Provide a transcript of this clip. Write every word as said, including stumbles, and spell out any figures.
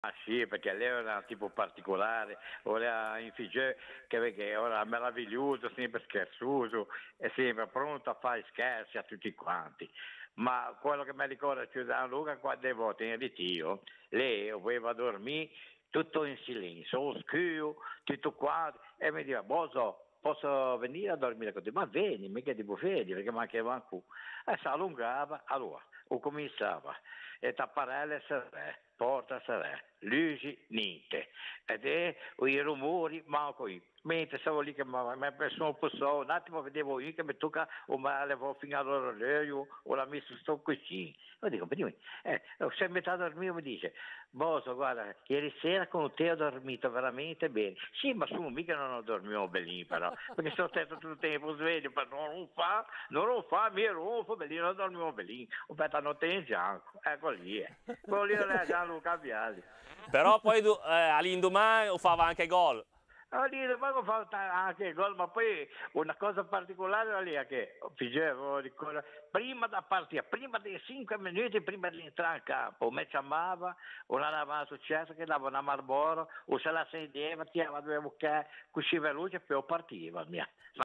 Ah sì, perché lei era un tipo particolare, ora in Figè, che perché era meraviglioso, sempre scherzoso, è sempre pronto a fare scherzi a tutti quanti. Ma quello che mi ricorda più da Luca, quante volte in ritiro, lei voleva dormire tutto in silenzio, oscuro, tutto quanto, e mi diceva, Boso, posso venire a dormire con te? Ma vieni, mica ti buffetti, perché mancava ancora. E si allungava, allora, o cominciava, e tapparelle serè, porta serè, luci niente, ed è i rumori manco io. Mentre stavo lì che mi mi preso un po' so, un attimo vedevo io che mi tocca o mi levo fino all'orologio o la messo sto così. Io dico, vedi, eh, se metà a dormire mi dice, Boso, guarda, ieri sera con te ho dormito veramente bene. Sì, ma su, mica non ho dormito bene però, perché sono stato tutto il tempo sveglio, ma non lo fa, non lo fa, mi ronfo, bellino, non dormivo bene. Ho fatto la notte in giallo, ecco lì, eh. Quello lì era Gianluca Vialli. Però poi du- eh, all'indomani fava anche gol. Ah, lì poi ho fatto anche gol, ma poi una cosa particolare era lì è che facevo, ricordo, prima da partire, prima dei cinque minuti prima di entrare in campo, mi chiamava, o non era successo che dava una Marlboro, o se la sedeva, tirava due bocche, così veloce, poi partiva, mia.